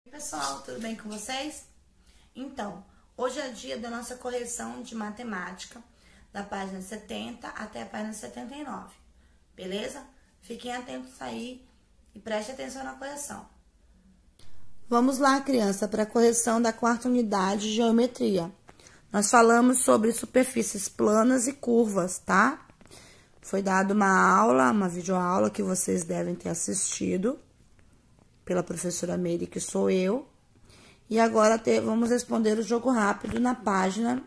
Pessoal, tudo bem com vocês? Então, hoje é dia da nossa correção de matemática, da página 70 até a página 79, beleza? Fiquem atentos aí e prestem atenção na correção. Vamos lá, criança, para a correção da quarta unidade de geometria. Nós falamos sobre superfícies planas e curvas, tá? Foi dada uma videoaula que vocês devem ter assistido pela professora Meire, que sou eu. E agora vamos responder o jogo rápido na página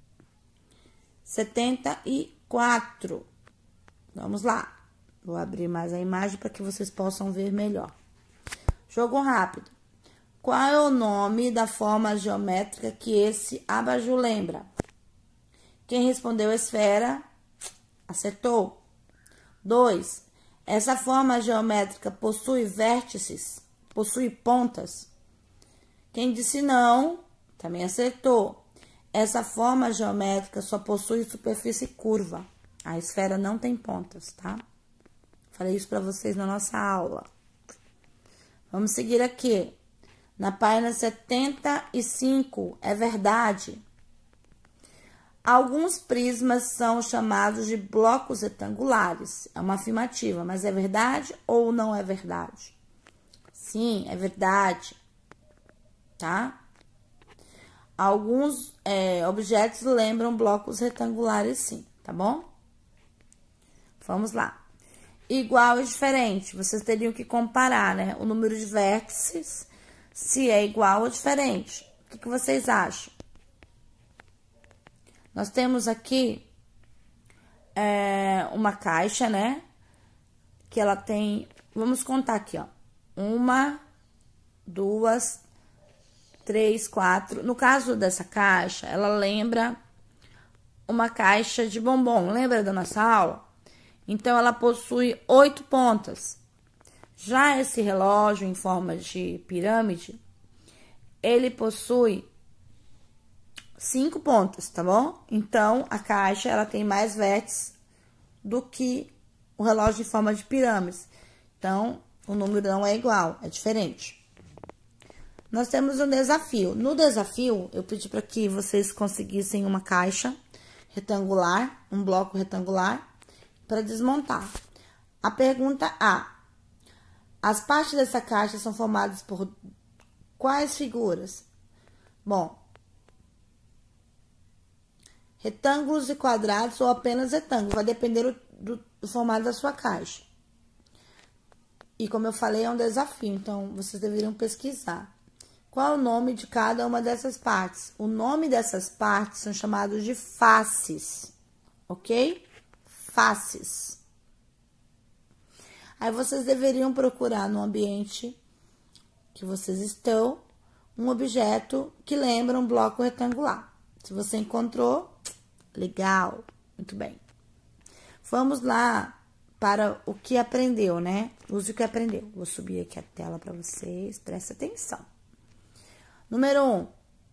74. Vamos lá. Vou abrir mais a imagem para que vocês possam ver melhor. Jogo rápido. Qual é o nome da forma geométrica que esse abajur lembra? Quem respondeu esfera, acertou. 2. Essa forma geométrica possui vértices? Possui pontas? Quem disse não, também acertou. Essa forma geométrica só possui superfície curva. A esfera não tem pontas, tá? Falei isso para vocês na nossa aula. Vamos seguir aqui. Na página 75, é verdade. Alguns prismas são chamados de blocos retangulares. É uma afirmativa, mas é verdade ou não é verdade? Sim, é verdade. Tá? Alguns objetos lembram blocos retangulares, sim, tá bom? Vamos lá. Igual e diferente, vocês teriam que comparar, né? O número de vértices, se é igual ou diferente. O que vocês acham? Nós temos aqui uma caixa, né? Que ela tem, vamos contar aqui, ó. 1, 2, 3, 4. No caso dessa caixa, ela lembra uma caixa de bombom. Lembra da nossa aula? Então, ela possui 8 pontas. Já esse relógio em forma de pirâmide, ele possui 5 pontas, tá bom? Então, a caixa, ela tem mais vértices do que o relógio em forma de pirâmide. Então, o número não é igual, é diferente. Nós temos um desafio. No desafio, eu pedi para que vocês conseguissem uma caixa retangular, um bloco retangular, para desmontar. A pergunta A. As partes dessa caixa são formadas por quais figuras? Bom, retângulos e quadrados ou apenas retângulos. Vai depender do formato da sua caixa. E como eu falei, é um desafio, então vocês deveriam pesquisar. Qual é o nome de cada uma dessas partes? O nome dessas partes são chamados de faces, ok? Faces. Aí vocês deveriam procurar no ambiente que vocês estão um objeto que lembra um bloco retangular. Se você encontrou, legal, muito bem. Vamos lá para o que aprendeu, né? Use o que aprendeu. Vou subir aqui a tela para vocês, presta atenção. Número 1.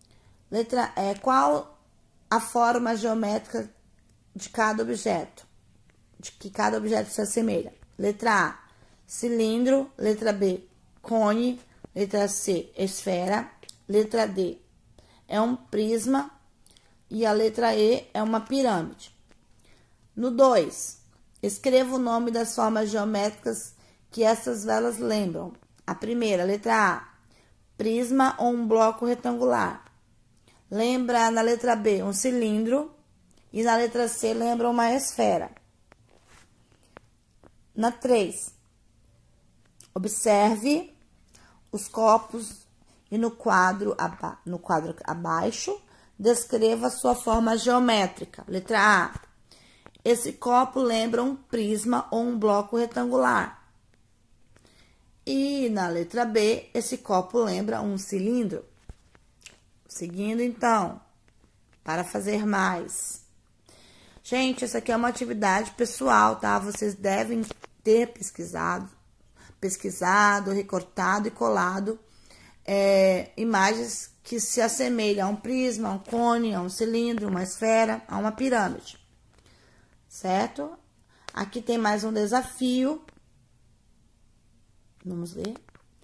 Qual a forma geométrica de cada objeto? De que cada objeto se assemelha? Letra A, cilindro. Letra B, cone. Letra C, esfera. Letra D, é um prisma. E a letra E é uma pirâmide. No 2, escreva o nome das formas geométricas que essas velas lembram. A primeira, letra A, prisma ou um bloco retangular. Lembra na letra B um cilindro e na letra C lembra uma esfera. Na 3, observe os copos e no quadro abaixo descreva sua forma geométrica. Letra A, esse copo lembra um prisma ou um bloco retangular. E na letra B, esse copo lembra um cilindro. Seguindo, então, para fazer mais. Gente, essa aqui é uma atividade pessoal, tá? Vocês devem ter pesquisado, recortado e colado imagens que se assemelham a um prisma, a um cone, a um cilindro, uma esfera, a uma pirâmide. Certo? Aqui tem mais um desafio. Vamos ler.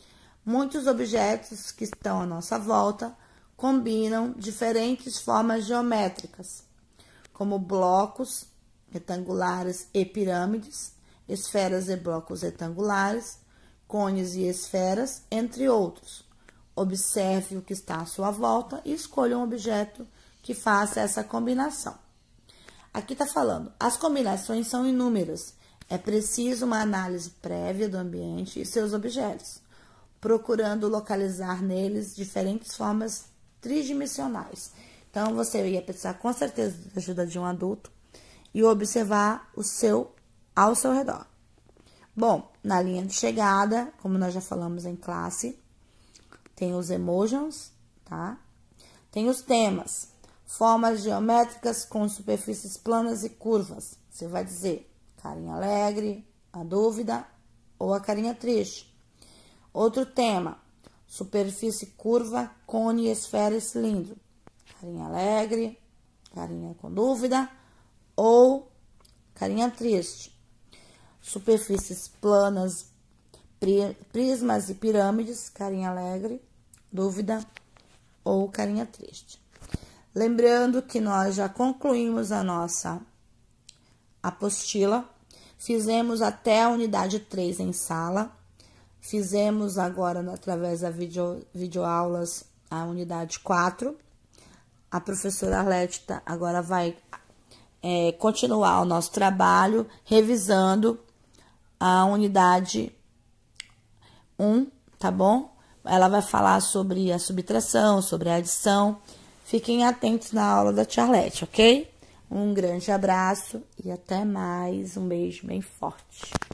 Muitos objetos que estão à nossa volta combinam diferentes formas geométricas, como blocos retangulares e pirâmides, esferas e blocos retangulares, cones e esferas, entre outros. Observe o que está à sua volta e escolha um objeto que faça essa combinação. Aqui está falando, as combinações são inúmeras. É preciso uma análise prévia do ambiente e seus objetos, procurando localizar neles diferentes formas tridimensionais. Então, você ia precisar com certeza da ajuda de um adulto e observar ao seu redor. Bom, na linha de chegada, como nós já falamos em classe, tem os emojis, tá? Tem os temas, formas geométricas com superfícies planas e curvas. Você vai dizer carinha alegre, a dúvida ou a carinha triste. Outro tema, superfície curva, cone, esfera e cilindro. Carinha alegre, carinha com dúvida ou carinha triste. Superfícies planas, prismas e pirâmides, carinha alegre, dúvida ou carinha triste. Lembrando que nós já concluímos a nossa apostila, fizemos até a unidade 3 em sala, fizemos agora, através da videoaulas, a unidade 4. A professora Arlete agora vai continuar o nosso trabalho, revisando a unidade 1, tá bom? Ela vai falar sobre a subtração, sobre a adição. Fiquem atentos na aula da Tia Arlete, ok? Um grande abraço e até mais. Um beijo bem forte.